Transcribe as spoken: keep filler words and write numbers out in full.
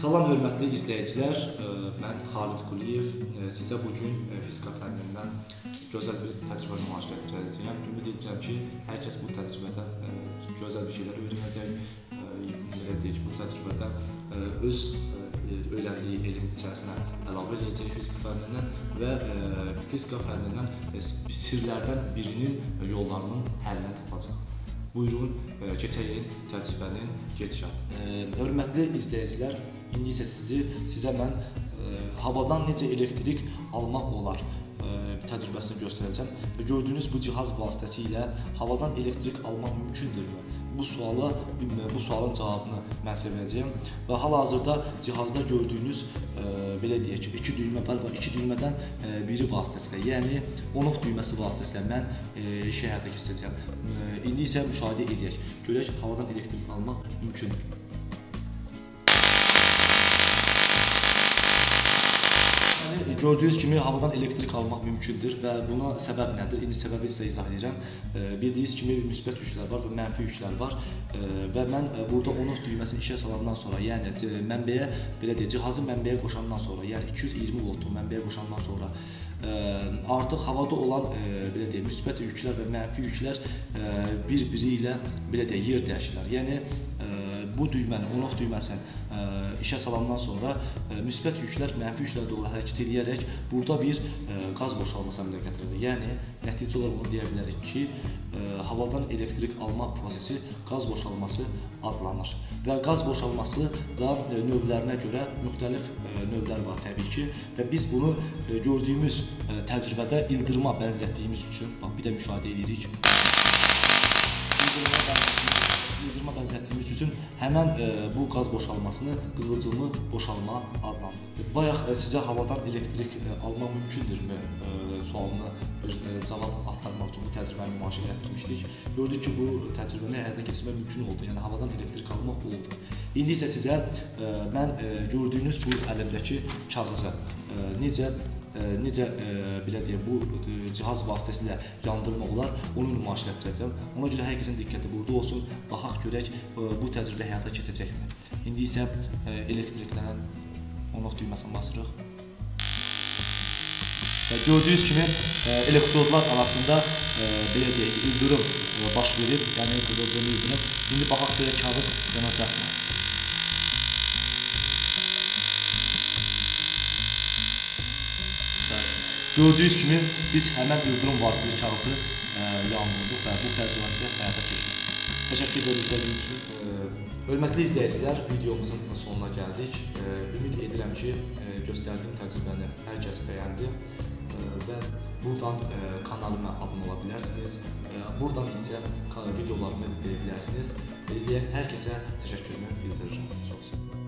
Salam hörmətli izləyicilər, mən Xalid Quliyev. Sizə bugün fizika fənnindən gözəl bir təcrübə nümayiş etdirəcəyəm. Ümid edirəm ki, hər kəs bu təcrübədən gözəl bir şeylər öyrənəcək. Belə deyək, bu təcrübədən öz öyrəndiyi elm içərisinə əlavə edəcək fizika fənnindən və fizika fənnindən sirlərdən birinin yollarının həllini tapacaq. Buyurun, keçəyək təcrübənin gedişatı. Hörmətli izləyicilər, indi isə sizi, sizə mən e, havadan necə elektrik almaq olar e, təcrübəsini göstərəcəm. Və gördüyünüz bu cihaz vasitəsilə havadan elektrik almaq mümkündürmü? Bu suala, bu sualın cavabını mən sevəcəyəm. Və hal-hazırda cihazda gördüyünüz e, belə deyək ki, iki düymə var və iki düymədən e, biri vasitəsilə, yəni on-off düyməsi vasitəsilə mən e, işi həyata keçirəcəm. E, indi isə müşahidə edək. Görək, havadan elektrik almaq mümkündür. Gördüyünüz kimi havadan elektrik almaq mümkündür və buna səbəb nədir? İndi səbəbi sizə izah edirəm. Bildiyiniz kimi müsbət yüklər var və mənfi yüklər var və mən burada on-off düyməsini işə salandan sonra, yəni mənbəyə, belə deyək, cihazı mənbəyə qoşandan sonra, yəni iki yüz iyirmi voltlu mənbəyə qoşandan sonra artıq havada olan, belə deyək, müsbət yüklər və mənfi yüklər bir-biri ilə, belə deyək, yer dəyişirlər. Yəni bu düyməni, on-off düyməsini işə salandan sonra müsbət yüklər mənfi yüklərə doğru hərəkət edərək burada bir qaz boşalması əmələ gətirir. Yəni nəticə olaraq bunu deyə bilərik ki, havadan elektrik alma prosesi qaz boşalması adlanır. Və qaz boşalması da növlərinə görə müxtəlif növlər var təbii ki, və biz bunu gördüyümüz təcrübədə ildırıma bənzətdiyimiz üçün, bax bir də müşahidə edirik. İldırıma bənzətdiyimiz üçün həmən e, bu qaz boşalmasını qığılcımlı boşalma adlandırır. Bayaq e, sizə havadan elektrik e, almaq mümkündürmü e, sualına bir e, cavab axtarmaq üçün bu təcrübəni nümayişə gətirmişdik. Gördük ki, bu təcrübəni həyata keçirmək mümkün oldu, yəni havadan elektrik almaq oldu. İndi isə sizə e, mən e, gördüyünüz bu əlimdəki kağızı e, necə necə belə deyək, bu cihaz vasitəsilə yandırma olar, onu nümayiş etdirəcəm. Ona görə hər kəsin diqqəti burada olsun, baxaq görək bu təcrübə həyata keçəcəkmi. İndi isə elektriklənən on-off düyməsini basırıq. Və gördüyünüz kimi elektrodlar arasında belə deyək, ildırım baş verir, yəni qığılcım ildırım. İndi baxaq görək kağız yanacaqmı. Gördüyünüz kimi biz həmən ildırım vasitəli kağızı yandırdıq və bu təcrübəmizi həyata keçirdik. Təşəkkür ederiz izlədiyiniz üçün. Hörmətli izləyicilər, videomuzun sonuna gəldik. Ümid edirəm ki, göstərdiyim təcrübəni hər kəs bəyəndi və buradan kanalıma abunə ola bilərsiniz. Buradan isə videolarımı izləyə bilərsiniz. İzləyən hər kəsə təşəkkürümü bildirirəm. Çox sağ olun.